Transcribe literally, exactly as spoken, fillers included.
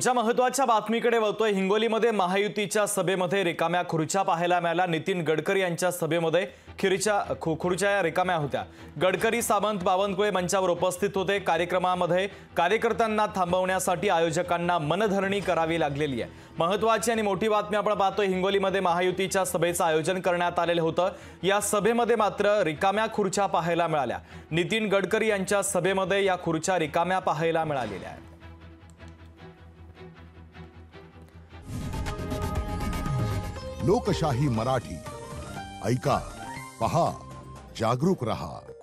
ज्या महत्त्वाच्या बातमीकडे वळतोय, हिंगोलीमध्ये महायुतीच्या सभेमध्ये रिकाम्या खुर्च्या पाहायला मिळाल्या। नितीन गडकरी यांच्या सभेमध्ये खिरीच्या खुर्च्या रिकाम्या होत्या। गडकरी, सावंत, बावनकुळे मंचावर उपस्थित होते। कार्यक्रमामध्ये कार्यकर्त्यांना थांबवण्यासाठी आयोजकांना मनधरणी करावी लागलेली आहे। महत्त्वाची आणि मोठी बातमी आपण पाहतोय, हिंगोलीमध्ये महायुतीच्या सभेचं आयोजन करण्यात आलेलं होतं। या सभेमध्ये मात्र रिकाम्या खुर्च्या पाहायला मिळाल्या। नितीन गडकरी यांच्या सभेमध्ये या खुर्च्या रिकाम्या पाहायला मिळालेल्या आहेत। लोकशाही मराठी ऐका, पहा, जागरूक रहा।